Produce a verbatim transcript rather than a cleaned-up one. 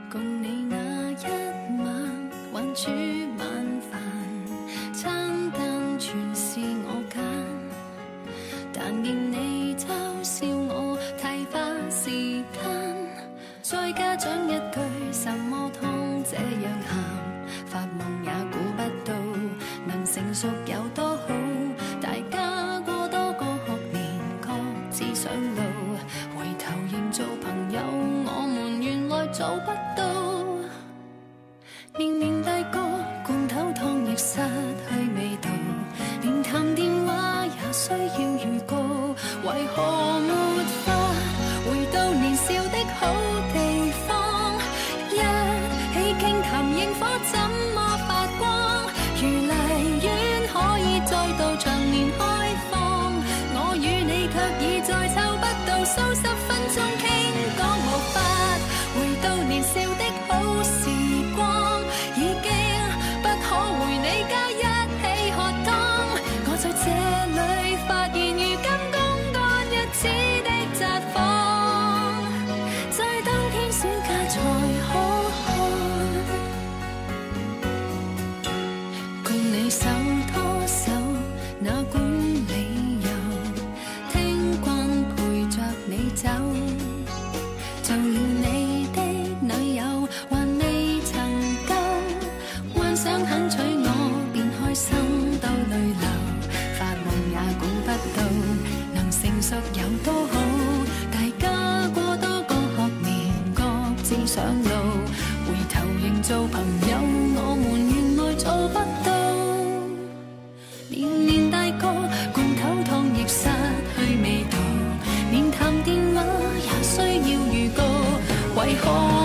共你那一晚還煮晚飯，餐單全是我揀，但見你嘲笑我太花時間，再加上一句什麼湯這樣鹹，發夢也估不到能成熟有多好，大家過多個學年各自上路，回頭仍做朋友，我們原來做不到。年年大個，罐頭湯亦失去味道，連談電話也需要預告，為何沒法回到年少的好地方？一起傾談螢火怎麼發光？如荔園可以再度長年開放，我與你卻已再湊不到數十分鐘傾講，無法回到年少的好時光，已經不可回你家一起喝湯。我在這裏發現如今公幹日子的札幌，在當天暑假才可看，共你手拖手哪管理由，聽慣陪着你走，就連你的女友還未曾夠，幻想肯娶我便開心到淚流，發夢也估不到能成熟有多好，大家過多個學年各自上路，回頭仍做朋友，我們原來做不到。年年大個，罐頭湯亦失去味道，連談電話也需要預告，為何